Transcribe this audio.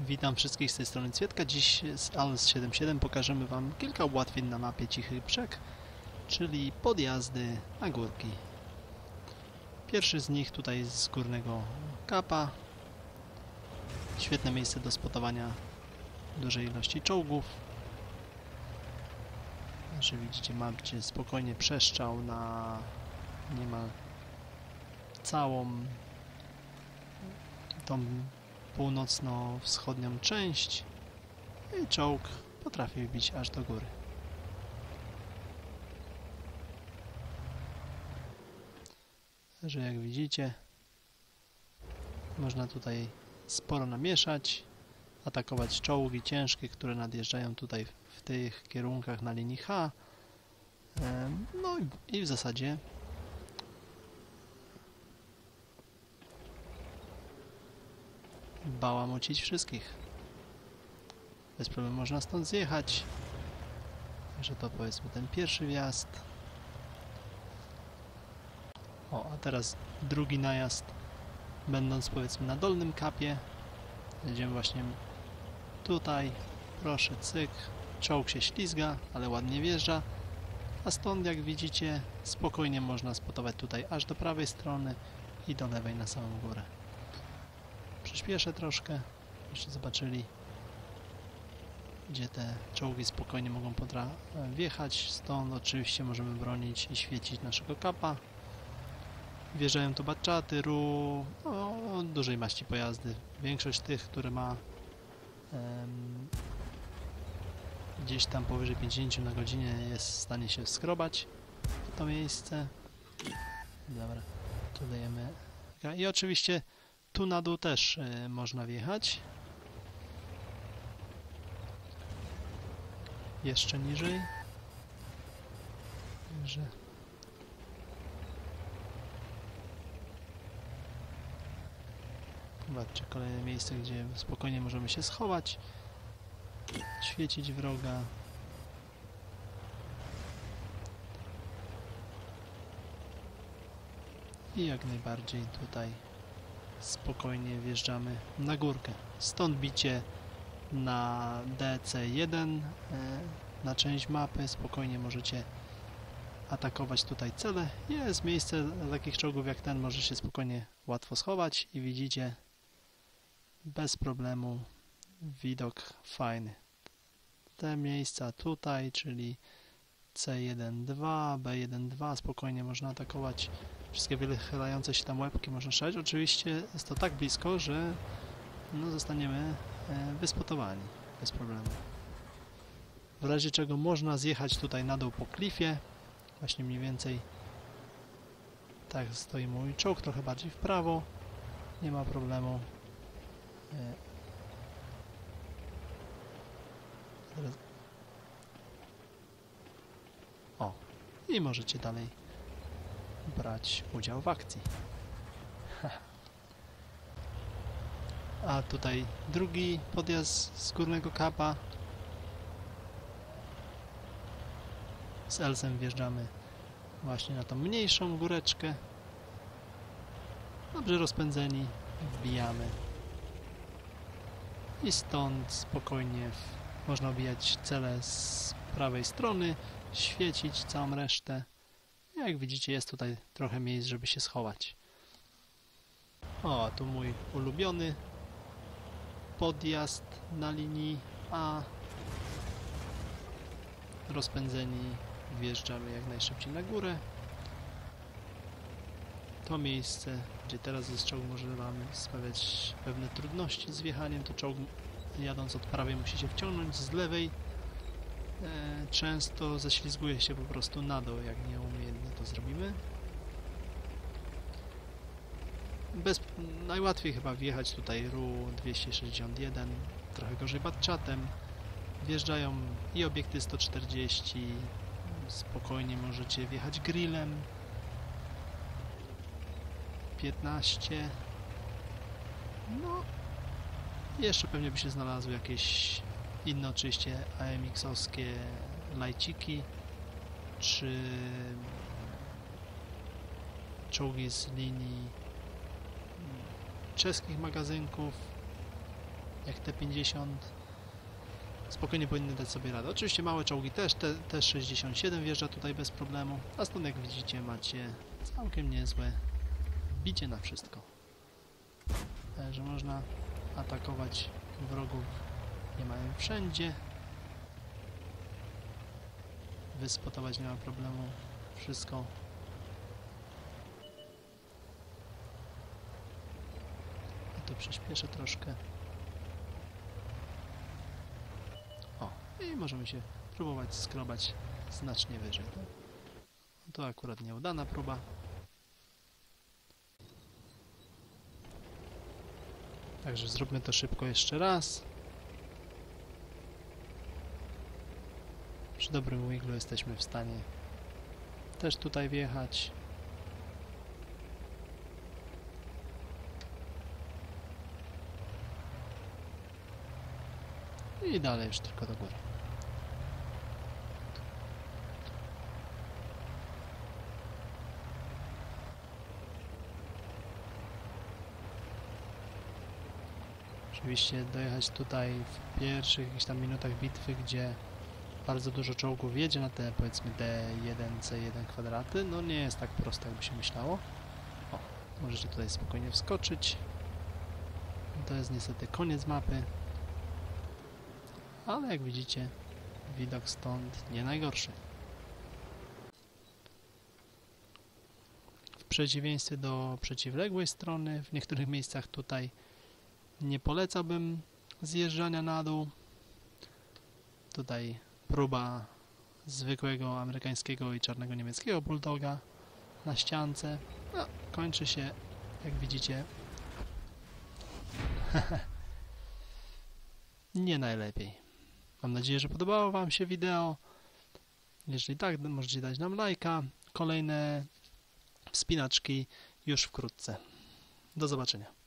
Witam wszystkich z tej strony Cwietka. Dziś z ALS77 pokażemy Wam kilka ułatwień na mapie Cichy Brzeg, czyli podjazdy na górki. Pierwszy z nich tutaj z górnego kapa. Świetne miejsce do spotowania dużej ilości czołgów. Że widzicie, macie spokojnie przestrzał na niemal całą tą północno-wschodnią część i czołg potrafi wbić aż do góry. Że jak widzicie, można tutaj sporo namieszać, atakować czołgi ciężkie, które nadjeżdżają tutaj w tych kierunkach na linii H. No i w zasadzie bałamucić wszystkich. Bez problemu można stąd zjechać. Że to powiedzmy ten pierwszy wjazd. O, a teraz drugi najazd. Będąc powiedzmy na dolnym kapie. Jedziemy właśnie tutaj. Proszę, cyk. Czołg się ślizga, ale ładnie wjeżdża. A stąd, jak widzicie, spokojnie można spotować tutaj aż do prawej strony i do lewej na samą górę. Przyspieszę troszkę, żebyście zobaczyli, gdzie te czołgi spokojnie mogą wjechać. Stąd oczywiście możemy bronić i świecić naszego kapa. Wjeżdżają tu batczaty, RU, no, dużej maści pojazdy. Większość tych, które ma gdzieś tam powyżej 50 na godzinę, jest w stanie się skrobać w to miejsce. Dobra, tu dajemy. I oczywiście tu na dół też można wjechać. Jeszcze niżej. Że zobaczcie, kolejne miejsce, gdzie spokojnie możemy się schować, świecić wroga. I jak najbardziej tutaj spokojnie wjeżdżamy na górkę. Stąd bicie na DC1 na część mapy. Spokojnie możecie atakować tutaj cele. Jest miejsce dla takich czołgów jak ten, może się spokojnie łatwo schować i widzicie, bez problemu widok fajny. Te miejsca tutaj, czyli C1-2, B1-2, spokojnie można atakować. Wszystkie wychylające się tam łebki można strzelać. Oczywiście jest to tak blisko, że no, zostaniemy wyspotowani bez problemu. W razie czego można zjechać tutaj na dół po klifie. Właśnie mniej więcej tak stoi mój czołg, trochę bardziej w prawo. Nie ma problemu. Teraz... O, i możecie dalej brać udział w akcji. A tutaj drugi podjazd z górnego kapa. Z Elsem wjeżdżamy właśnie na tą mniejszą góreczkę. Dobrze rozpędzeni, wbijamy. I stąd spokojnie można obijać cele z prawej strony, świecić całą resztę. Jak widzicie, jest tutaj trochę miejsc, żeby się schować. O, tu mój ulubiony podjazd na linii A. Rozpędzeni wjeżdżamy jak najszybciej na górę. To miejsce, gdzie teraz jest czołg, może Wam sprawiać pewne trudności z wjechaniem. To czołg, jadąc od prawej, musi się wciągnąć, z lewej często ześlizguje się po prostu na dół, jak nieumiejętnie to zrobimy. Najłatwiej chyba wjechać tutaj RU-261, trochę gorzej batczatem. Wjeżdżają i obiekty 140, spokojnie możecie wjechać grillem 15. No, jeszcze pewnie by się znalazły jakieś inne oczywiście AMX-owskie lajciki, czy czołgi z linii czeskich magazynków. jak T-50. Spokojnie powinny dać sobie radę. Oczywiście małe czołgi też, T-67 wjeżdża tutaj bez problemu, a stąd jak widzicie macie całkiem niezłe bicie na wszystko. Także można atakować wrogów niemal wszędzie. Wyspotować nie ma problemu. Wszystko. I to przyspieszę troszkę. O, i możemy się próbować skrobać znacznie wyżej. To akurat nieudana próba. Także zróbmy to szybko jeszcze raz. Przy dobrym wiglu jesteśmy w stanie też tutaj wjechać. I dalej już tylko do góry. Oczywiście dojechać tutaj w pierwszych jakichś tam minutach bitwy, gdzie bardzo dużo czołgów jedzie na te, powiedzmy, D1, C1 kwadraty, no nie jest tak prosto, jakby się myślało. O, możecie tutaj spokojnie wskoczyć. To jest niestety koniec mapy. Ale jak widzicie, widok stąd nie najgorszy. W przeciwieństwie do przeciwległej strony, w niektórych miejscach tutaj nie polecałbym zjeżdżania na dół. Tutaj próba zwykłego amerykańskiego i czarnego niemieckiego bulldoga na ściance. No, kończy się, jak widzicie, nie najlepiej. Mam nadzieję, że podobało Wam się wideo. Jeżeli tak, możecie dać nam lajka. Kolejne wspinaczki już wkrótce. Do zobaczenia.